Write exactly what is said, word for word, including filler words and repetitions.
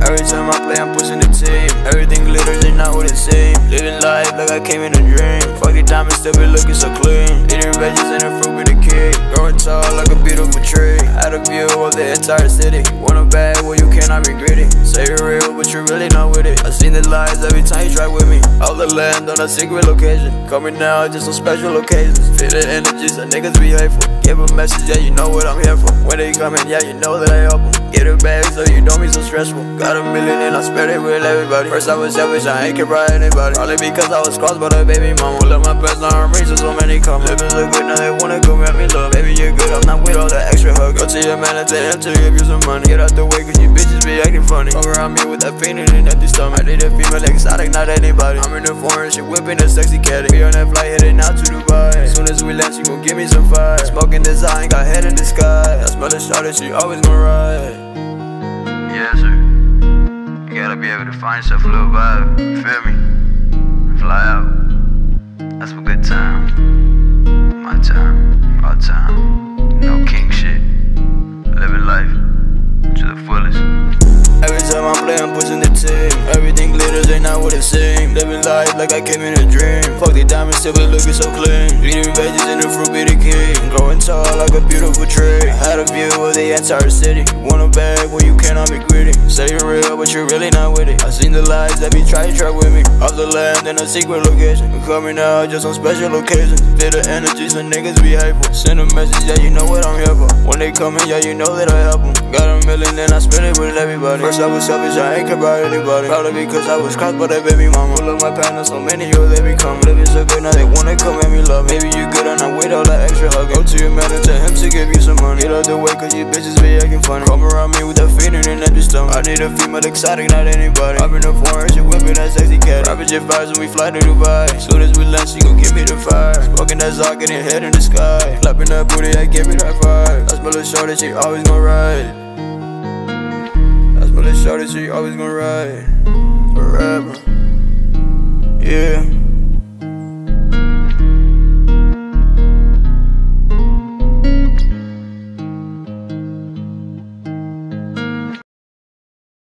Every time I play, I'm pushing the team. Everything glitters, ain't not what it seems. Living life like I came in a dream. Fuck your diamonds, still be looking so clean. Eating veggies and the fruit with the kid. Growing tall like a beautiful tree. Had a view of the entire city. Want a bag where you cannot regret it. Say you're real, but you're really not with it. I seen the lies every time you try with me. All the land on a secret location. Coming now just on special occasions. Feel the energies, the niggas be hateful. Give a message, yeah, you know what I'm here for. When they come in, yeah, you know that I help them. Get a bag so you don't be so stressful. Got a million and I spend it with everybody. First I was selfish, I ain't care about anybody. Probably because I was crossed by the baby mama. Love my best, now I'm reaching so many come. Living so good, now they wanna go grab me love. Baby, you're good, I'm not with all that extra hug. Go to your man and tell him to give you some money. Get out the way, cause you bitches be acting funny. Come around me with that pain in an empty stomach. I need a female exotic, not anybody. I'm in the foreign, she whipping a sexy caddy. We on that flight, heading out to Dubai. As soon as we land, she gon' give me some fire. Smoking this, I ain't got head in the sky. I smell the shot that she always gon' ride. Yeah, sir. You gotta be able to find yourself a little vibe. You feel me? Fly out. That's for good time. My time. Our time. No king shit. Living life to the fullest. Every time I play, I'm pushing the team. Everything glitters, ain't not what it seems. Living life like I came in a dream. Fuck the diamonds, still be looking so clean. Eating veggies and the fruit be the king. Growing tall like a beautiful tree. I had a view of the entire city. Want a bag where you cannot be greedy. Say you're real, but you're really not with it. I seen the lies that be trying to try with me. Off the land in a secret location. I'm coming out just on special occasions. Feel the energies, and niggas be hateful. Send a message, yeah, you know what I'm here for. When they come in, yeah, you know that I help them. Got a million and I spend it with everybody. First I was selfish, I ain't care about anybody. Probably because I was crossed by that baby mama. Pull up my partner, so many of they become. Living so good, now they wanna come at me love. Maybe you good, I'm not with all that extra hug. Go to your man and tell him to give you some money. Get out the way, cause you bitches be acting funny. Come around me with that feeling and empty stomach. I need a female exotic, not anybody. I'm in the foreign, she whipping that sexy cat. Rapping jet fires when we fly to Dubai. Soon as we land, she gon' give me the fire. Smoking that Zoc, getting head in the sky. Clapping that booty, I give me that fire. I smell the show that she always gon' ride. But let's show that she always gonna ride forever. Yeah.